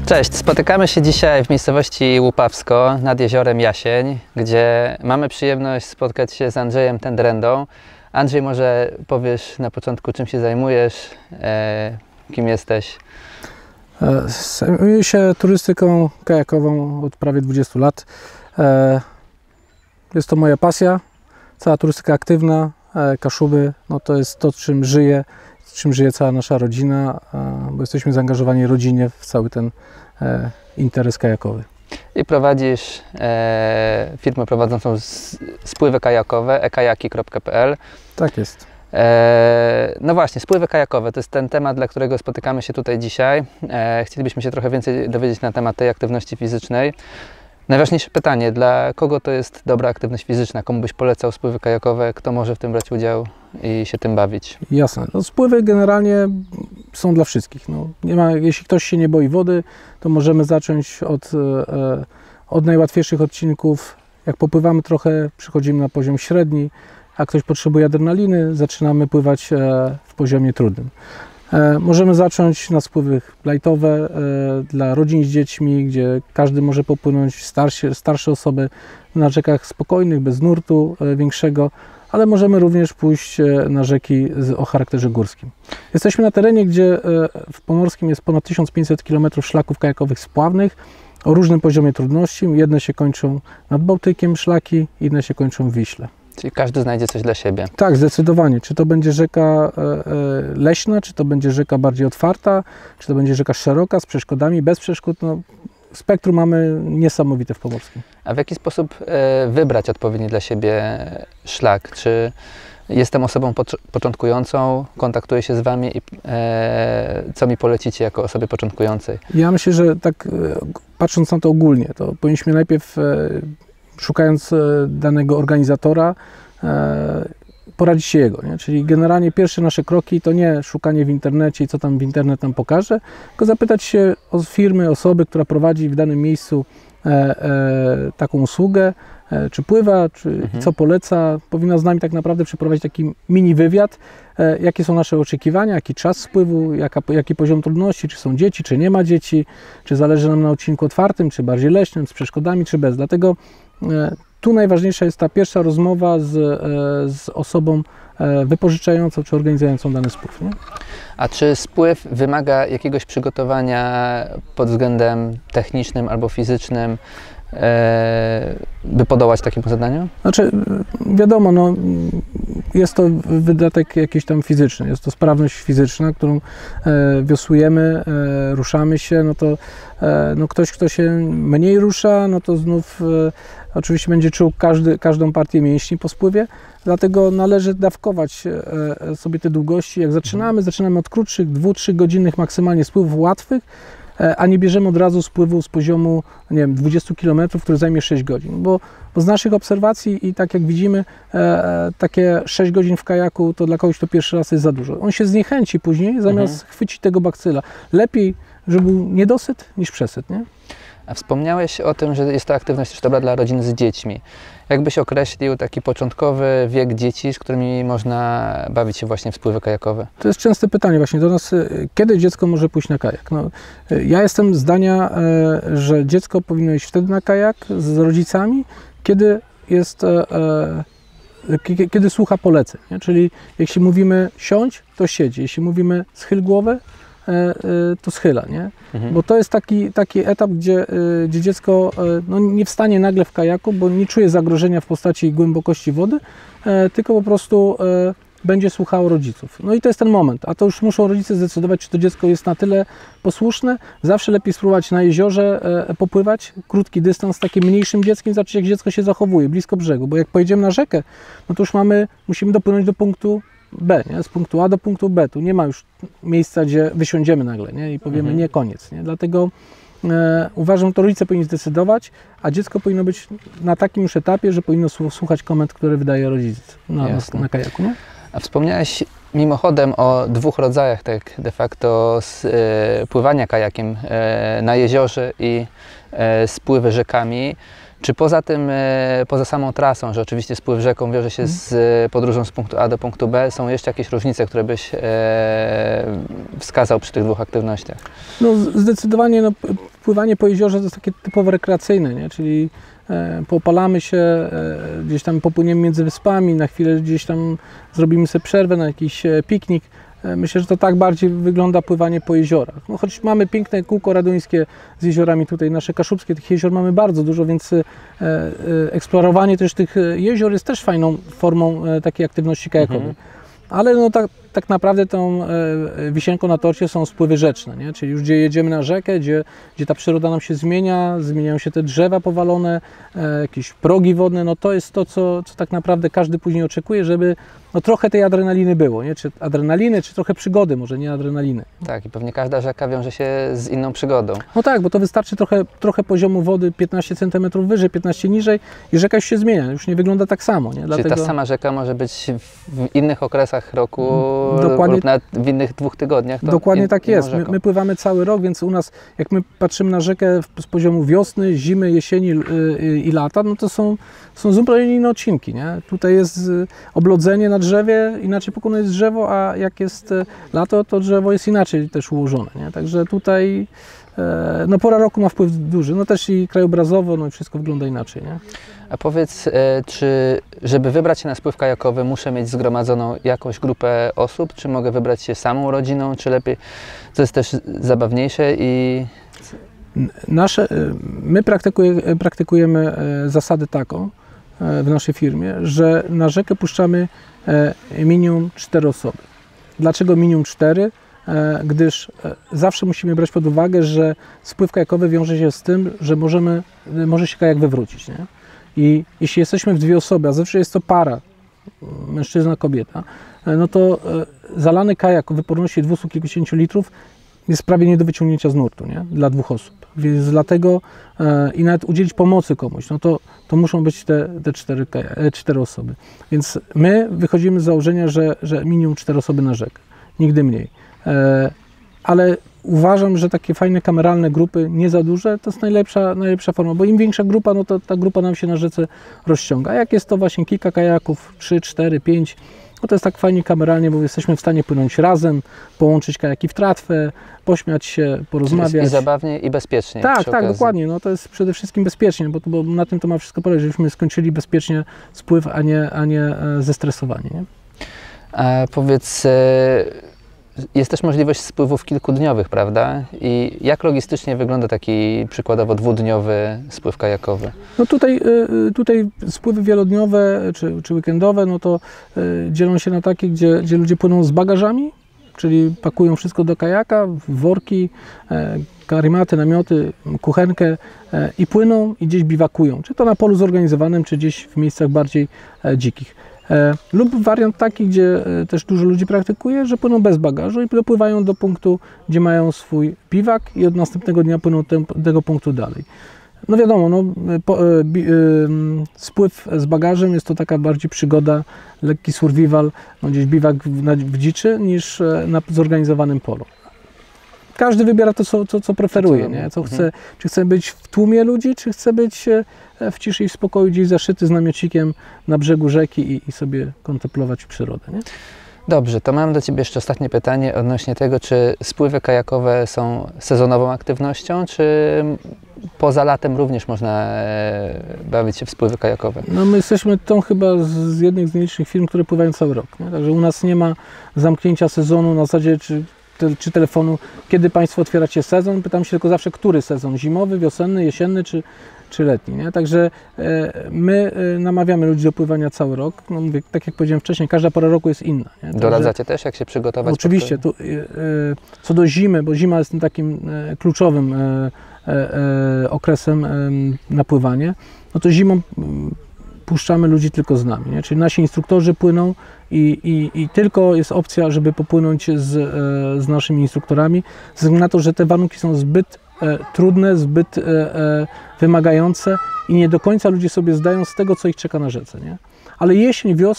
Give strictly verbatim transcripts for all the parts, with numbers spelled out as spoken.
Cześć, spotykamy się dzisiaj w miejscowości Łupawsko nad jeziorem Jasień, gdzie mamy przyjemność spotkać się z Andrzejem Tendrendą. Andrzej, może powiesz na początku, czym się zajmujesz, e, kim jesteś? Zajmuję się turystyką kajakową od prawie dwudziestu lat. E, jest to moja pasja, cała turystyka aktywna, e, Kaszuby, no to jest to, czym żyję, czym żyje cała nasza rodzina, e, bo jesteśmy zaangażowani rodzinnie w cały ten e, interes kajakowy. I prowadzisz e, firmę prowadzącą z, spływy kajakowe e kajaki kropka p l. Tak jest. E, no właśnie, spływy kajakowe to jest ten temat, dla którego spotykamy się tutaj dzisiaj. E, chcielibyśmy się trochę więcej dowiedzieć na temat tej aktywności fizycznej. Najważniejsze pytanie, dla kogo to jest dobra aktywność fizyczna? Komu byś polecał spływy kajakowe? Kto może w tym brać udział i się tym bawić? Jasne. No, spływy generalnie są dla wszystkich. No, nie ma, jeśli ktoś się nie boi wody, to możemy zacząć od, e, od najłatwiejszych odcinków. Jak popływamy trochę, przychodzimy na poziom średni. A ktoś potrzebuje adrenaliny, zaczynamy pływać e, w poziomie trudnym. E, możemy zacząć na spływy lightowe e, dla rodzin z dziećmi, gdzie każdy może popłynąć, starsi, starsze osoby na rzekach spokojnych, bez nurtu e, większego, ale możemy również pójść e, na rzeki z, o charakterze górskim. Jesteśmy na terenie, gdzie e, w Pomorskim jest ponad tysiąc pięćset kilometrów szlaków kajakowych spławnych o różnym poziomie trudności. Jedne się kończą nad Bałtykiem szlaki, inne się kończą w Wiśle. Czyli każdy znajdzie coś dla siebie. Tak, zdecydowanie. Czy to będzie rzeka e, e, leśna, czy to będzie rzeka bardziej otwarta, czy to będzie rzeka szeroka, z przeszkodami, bez przeszkód. No, spektrum mamy niesamowite w Pomorskim. A w jaki sposób e, wybrać odpowiedni dla siebie szlak? Czy jestem osobą początkującą, kontaktuję się z Wami i e, co mi polecicie jako osobie początkującej? Ja myślę, że tak e, patrząc na to ogólnie, to powinniśmy najpierw e, szukając danego organizatora, e, poradzić się jego. Nie? Czyli generalnie pierwsze nasze kroki to nie szukanie w internecie i co tam w internet nam pokaże, tylko zapytać się o firmy, osoby, która prowadzi w danym miejscu e, e, taką usługę, e, czy pływa, czy mhm. co poleca. Powinna z nami tak naprawdę przeprowadzić taki mini wywiad, e, jakie są nasze oczekiwania, jaki czas spływu, jaka, jaki poziom trudności, czy są dzieci, czy nie ma dzieci, czy zależy nam na odcinku otwartym, czy bardziej leśnym, z przeszkodami, czy bez. Dlatego tu najważniejsza jest ta pierwsza rozmowa z, z osobą wypożyczającą czy organizującą dany spływ. Nie? A czy spływ wymaga jakiegoś przygotowania pod względem technicznym albo fizycznym, by podołać takiemu zadaniu? Znaczy, wiadomo, no, jest to wydatek jakiś tam fizyczny, jest to sprawność fizyczna, którą e, wiosłujemy, e, ruszamy się, no to e, no ktoś, kto się mniej rusza, no to znów e, oczywiście będzie czuł każdy, każdą partię mięśni po spływie, dlatego należy dawkować e, sobie te długości. Jak zaczynamy, zaczynamy od krótszych, dwu trzech godzinnych maksymalnie spływów łatwych, a nie bierzemy od razu spływu z poziomu, nie wiem, dwudziestu kilometrów, który zajmie sześć godzin. Bo, bo z naszych obserwacji i tak jak widzimy, e, takie sześć godzin w kajaku to dla kogoś, kto pierwszy raz jest za dużo. On się zniechęci później, zamiast mhm. chwycić tego bakcyla. Lepiej, żeby był niedosyt niż przesyt, nie? A wspomniałeś o tym, że jest to aktywność też dobra dla rodzin z dziećmi. Jak byś określił taki początkowy wiek dzieci, z którymi można bawić się właśnie w spływy kajakowe? To jest częste pytanie właśnie do nas, kiedy dziecko może pójść na kajak? No, ja jestem zdania, że dziecko powinno iść wtedy na kajak z rodzicami, kiedy jest, kiedy słucha poleceń. Nie? Czyli jeśli mówimy siądź, to siedzi. Jeśli mówimy schyl głowę, to schyla, nie? Mhm. Bo to jest taki, taki etap, gdzie, gdzie dziecko no, nie wstanie nagle w kajaku, bo nie czuje zagrożenia w postaci głębokości wody, tylko po prostu będzie słuchało rodziców. No i to jest ten moment, a to już muszą rodzice zdecydować, czy to dziecko jest na tyle posłuszne. Zawsze lepiej spróbować na jeziorze popływać, krótki dystans z takim mniejszym dzieckiem, zobaczyć jak dziecko się zachowuje blisko brzegu, bo jak pojedziemy na rzekę, no to już mamy, musimy dopłynąć do punktu B, nie? Z punktu A do punktu B. Tu nie ma już miejsca, gdzie wysiądziemy nagle, nie? I powiemy mhm. nie, koniec. Nie? Dlatego e, uważam, że to rodzice powinni zdecydować, a dziecko powinno być na takim już etapie, że powinno słuchać komend, które wydaje rodzic na, na, na kajaku. Nie? A wspomniałeś mimochodem o dwóch rodzajach tak de facto z, e, pływania kajakiem e, na jeziorze i e, spływy rzekami. Czy poza tym, e, poza samą trasą, że oczywiście spływ rzeką wiąże się z e, podróżą z punktu A do punktu B, są jeszcze jakieś różnice, które byś e, wskazał przy tych dwóch aktywnościach? No zdecydowanie no, pływanie po jeziorze to jest takie typowo rekreacyjne, nie? Czyli e, popalamy się, e, gdzieś tam popłyniemy między wyspami, na chwilę gdzieś tam zrobimy sobie przerwę na jakiś e, piknik. E, myślę, że to tak bardziej wygląda pływanie po jeziorach. No, choć mamy piękne kółko raduńskie z jeziorami tutaj, nasze kaszubskie, tych jezior mamy bardzo dużo, więc e, e, eksplorowanie też tych jezior jest też fajną formą e, takiej aktywności kajakowej. Mhm. Ale no tak, tak naprawdę tą e, wisienką na torcie są spływy rzeczne, nie? Czyli już gdzie jedziemy na rzekę, gdzie, gdzie ta przyroda nam się zmienia, zmieniają się te drzewa powalone, e, jakieś progi wodne, no to jest to, co, co tak naprawdę każdy później oczekuje, żeby no trochę tej adrenaliny było, nie? Czy adrenaliny, czy trochę przygody, może nie adrenaliny. Tak, i pewnie każda rzeka wiąże się z inną przygodą. No tak, bo to wystarczy trochę, trochę poziomu wody piętnaście centymetrów wyżej, piętnaście niżej i rzeka już się zmienia, już nie wygląda tak samo, nie? Czyli Dlatego... ta sama rzeka może być w innych okresach roku Dokładnie, lub nawet w innych dwóch tygodniach. To dokładnie nie, tak nie jest. My, my pływamy cały rok, więc u nas, jak my patrzymy na rzekę z poziomu wiosny, zimy, jesieni yy, i lata, no to są, są zupełnie inne odcinki, nie? Tutaj jest oblodzenie na drzewie, inaczej pokonuje drzewo, a jak jest lato, to drzewo jest inaczej też ułożone, nie? Także tutaj e, no pora roku ma wpływ duży, no też i krajobrazowo, no i wszystko wygląda inaczej, nie? A powiedz, e, czy żeby wybrać się na spływ kajakowy, muszę mieć zgromadzoną jakąś grupę osób, czy mogę wybrać się samą rodziną, czy lepiej, to jest też zabawniejsze i... Nasze, my praktykuje, praktykujemy zasadę taką w naszej firmie, że na rzekę puszczamy minimum cztery osoby. Dlaczego minimum cztery? Gdyż zawsze musimy brać pod uwagę, że spływ kajakowy wiąże się z tym, że możemy, może się kajak wywrócić, nie? I jeśli jesteśmy w dwie osoby, a zawsze jest to para, mężczyzna, kobieta, no to zalany kajak o wyporności dwieście kilkudziesięciu litrów jest prawie nie do wyciągnięcia z nurtu, nie? Dla dwóch osób. Więc dlatego e, i nawet udzielić pomocy komuś, no to, to muszą być te, te cztery, cztery osoby. Więc my wychodzimy z założenia, że, że minimum cztery osoby na rzekę, nigdy mniej. E, ale uważam, że takie fajne kameralne grupy, nie za duże, to jest najlepsza, najlepsza forma, bo im większa grupa, no to ta grupa nam się na rzece rozciąga. A jak jest to właśnie kilka kajaków, trzy, cztery, pięć, no to jest tak fajnie kameralnie, bo jesteśmy w stanie płynąć razem, połączyć kajaki w tratwę, pośmiać się, porozmawiać. I zabawnie, i bezpiecznie. Tak, tak, dokładnie. No to jest przede wszystkim bezpiecznie, bo, bo na tym to ma wszystko polegać, żebyśmy skończyli bezpiecznie spływ, a nie, a nie zestresowanie. Nie? A powiedz, jest też możliwość spływów kilkudniowych, prawda? I jak logistycznie wygląda taki przykładowo dwudniowy spływ kajakowy? No tutaj, tutaj spływy wielodniowe czy, czy weekendowe, no to dzielą się na takie, gdzie, gdzie ludzie płyną z bagażami, czyli pakują wszystko do kajaka, worki, karimaty, namioty, kuchenkę i płyną i gdzieś biwakują, czy to na polu zorganizowanym, czy gdzieś w miejscach bardziej dzikich. Lub wariant taki, gdzie też dużo ludzi praktykuje, że płyną bez bagażu i dopływają do punktu, gdzie mają swój biwak i od następnego dnia płyną do tego punktu dalej. No wiadomo, no, po, bi, y, spływ z bagażem jest to taka bardziej przygoda, lekki survival, no, gdzieś biwak w, na, w dziczy, niż na zorganizowanym polu. Każdy wybiera to, co, co, co preferuje, nie? Co chce, czy chce być w tłumie ludzi, czy chce być w ciszy i w spokoju gdzieś zaszyty z namiocikiem na brzegu rzeki i, i sobie kontemplować przyrodę. Nie? Dobrze, to mam do Ciebie jeszcze ostatnie pytanie odnośnie tego, czy spływy kajakowe są sezonową aktywnością, czy poza latem również można bawić się w spływy kajakowe? No my jesteśmy tą chyba z jednych z nielicznych firm, które pływają cały rok. Nie? Także u nas nie ma zamknięcia sezonu na zasadzie czy, te, czy telefonu, kiedy Państwo otwieracie sezon. Pytam się tylko zawsze, który sezon? Zimowy, wiosenny, jesienny czy, czy letni. Nie? Także e, my e, namawiamy ludzi do pływania cały rok. No mówię, tak jak powiedziałem wcześniej, każda pora roku jest inna. Nie? Także, doradzacie też, jak się przygotować? Oczywiście. Tu, e, e, co do zimy, bo zima jest takim e, kluczowym e, e, e, okresem e, na pływanie, no to zimą m, puszczamy ludzi tylko z nami. Nie? Czyli nasi instruktorzy płyną i, i, i tylko jest opcja, żeby popłynąć z, e, z naszymi instruktorami, ze względu na to, że te warunki są zbyt e, trudne, zbyt e, e, wymagające i nie do końca ludzie sobie zdają z tego, co ich czeka na rzece. Nie? Ale jesień, wiosna,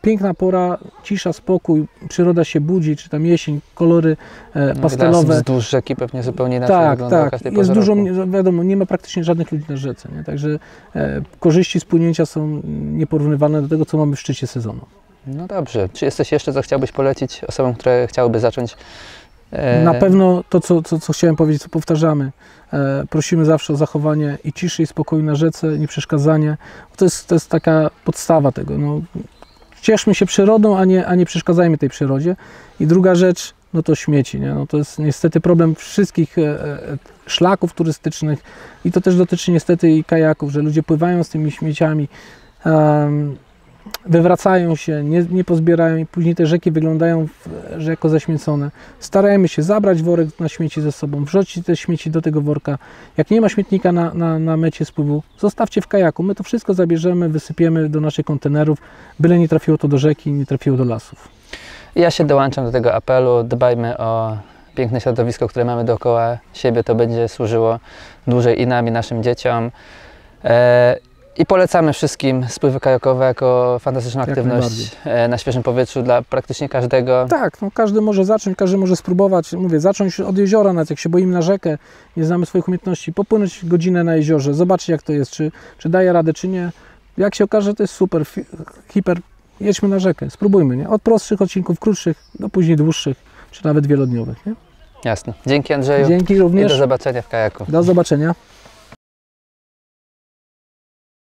piękna pora, cisza, spokój, przyroda się budzi, czy tam jesień, kolory e, pastelowe. Las wzdłuż rzeki pewnie zupełnie inaczej Tak, wygląda o tak. każdej Jest porze dużo, roku. wiadomo, nie ma praktycznie żadnych ludzi na rzece, nie? Także e, korzyści z płynięcia są nieporównywalne do tego, co mamy w szczycie sezonu. No dobrze. Czy jesteś jeszcze, co chciałbyś polecić osobom, które chciałyby zacząć? E... Na pewno to, co, co, co chciałem powiedzieć, co powtarzamy. E, prosimy zawsze o zachowanie i ciszy, i spokoju na rzece, nieprzeszkadzanie. To jest, to jest taka podstawa tego. No, cieszmy się przyrodą, a nie, a nie przeszkadzajmy tej przyrodzie. I druga rzecz, no to śmieci. Nie? No to jest niestety problem wszystkich e, e, szlaków turystycznych i to też dotyczy niestety i kajaków, że ludzie pływają z tymi śmieciami, um, wywracają się, nie, nie pozbierają i później te rzeki wyglądają w, że jako zaśmiecone. Starajmy się zabrać worek na śmieci ze sobą, wrzucić te śmieci do tego worka. Jak nie ma śmietnika na, na, na mecie spływu, zostawcie w kajaku. My to wszystko zabierzemy, wysypiemy do naszych kontenerów, byle nie trafiło to do rzeki, nie trafiło do lasów. Ja się dołączam do tego apelu. Dbajmy o piękne środowisko, które mamy dookoła siebie. To będzie służyło dłużej i nam, i naszym dzieciom. E I polecamy wszystkim spływy kajakowe jako fantastyczną Jak aktywność na świeżym powietrzu dla praktycznie każdego. Tak, no każdy może zacząć, każdy może spróbować. Mówię, zacząć od jeziora, nawet jak się boimy na rzekę, nie znamy swoich umiejętności, popłynąć godzinę na jeziorze, zobaczyć jak to jest, czy, czy daje radę, czy nie. Jak się okaże, to jest super, hiper, jedźmy na rzekę, spróbujmy, nie? Od prostszych odcinków, krótszych, do później dłuższych, czy nawet wielodniowych, nie? Jasne. Dzięki Andrzeju. Dzięki I również. do zobaczenia w kajaku. Do zobaczenia.